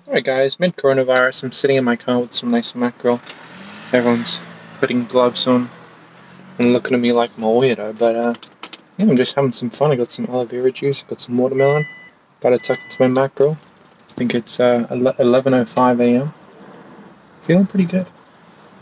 Alright guys, mid-coronavirus, I'm sitting in my car with some nice mackerel. Everyone's putting gloves on and looking at me like I'm a weirdo, but yeah, I'm just having some fun. I got some aloe vera juice, I got some watermelon, about to tuck into my mackerel. I think it's 11:05 a.m. Feeling pretty good.